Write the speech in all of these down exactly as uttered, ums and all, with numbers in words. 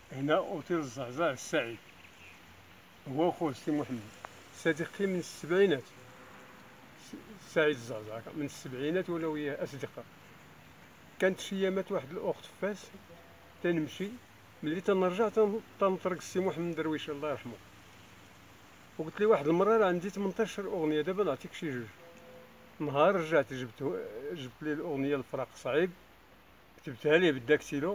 هنا اوتيل الزعزع السعيد، هو خوه سي محمد صديقي من السبعينات. سعيد الزعزع من السبعينات ولا وياه اصدقاء. كانت شيامات واحد الاخت فاس تنمشي، ملي تنرجع تن- تنطرق السي محمد درويش الله يرحمه، وقلت لي واحد المره راه عندي ثمنطاش اغنيه، دابا نعطيك شي جوج. نهار رجعت جبت جبت لي الاغنيه الفراق صعيب، كتبتها ليه بالداكتيلو،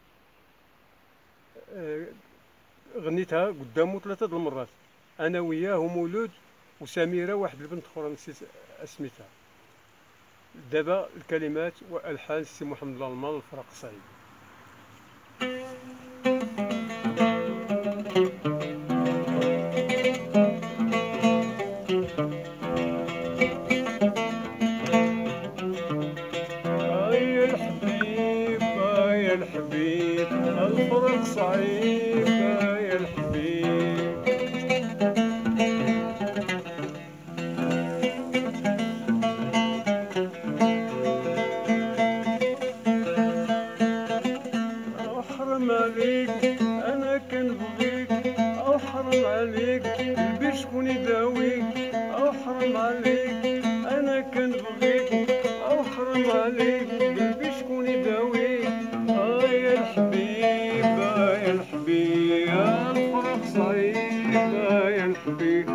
آه، غنيتها قدامه ثلاثه د المرات، انا وياه ومولود وسميره واحد البنت اخرى نسيت اسميتها. دابا الكلمات والحان السي محمد الالمان الفراق صعيب. آه يا الحبيب آه يا الحبيب الفراق صعيب آه يا الحبيب. أو حرام عليك أنا كنبغيك، أو حرام عليك البي شكون يداويك، أو حرام عليك أنا كنبغيك، أو حرام عليك البي شكون يداويك. آه يا الحبيب آه يا الحبيب يا الفراق صعيب آه يا الحبيب.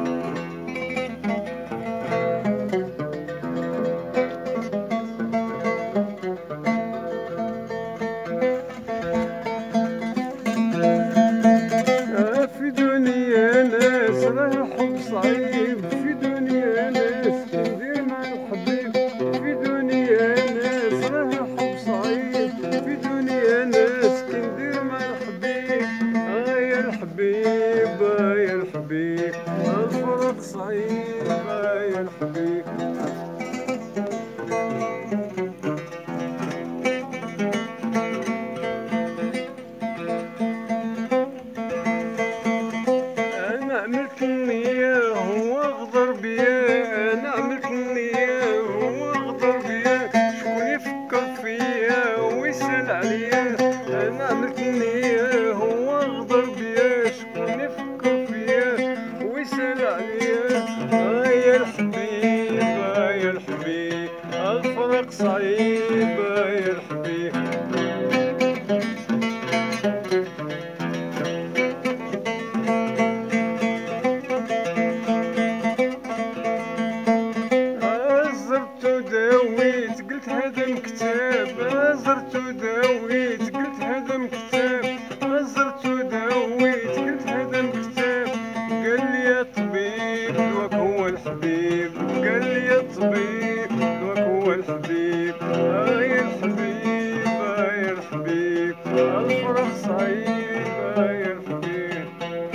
آه في دنيا ناس راه الحب صعيب، في دنيا ناس كندير مع الحبيب، في دنيا ناس راه الحب صعيب، في دنيا ناس كندير مع الحبيب. آه يا الحبيب آه يا الحبيب الفراق صعيب آه يا الحبيب. انا عملت النية هو غدر بيا، انا عملت النية هو غدر بيا، شكون يفكر فيا ويسأل عليا. انا عملت النية هو غدر بيا، شكون يفكر فيا ويسأل عليا. آه يا الحبيب آه يا الحبيب الفراق صعيب آه يا الحبيب. زرت وداويت قلت هذا مكتاب، زرت وداويت قلت هذا مكتاب، زرت وداويت قلت هذا مكتاب. قال لي يا طبيب دواك هو الحبيب، قال لي يا طبيب دواك هو الحبيب. آه يا الحبيب آه يا الحبيب الفراق صعيب آه يا الحبيب.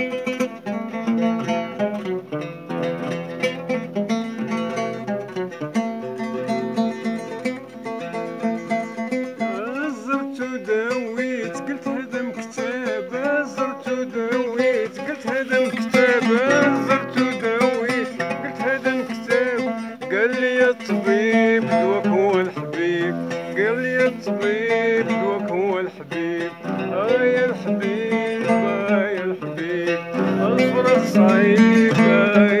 زرت وداويت قلت هذا مكتاب، زرت وداويت قلت هذا مكتاب، زرت وداويت قلت هذا مكتاب. قال لي يا طبيب دواك هو الحبيب، قال لي يا طبيب دواك هو الحبيب. آه يا الحبيب آه يا الحبيب الفراق صعيب آه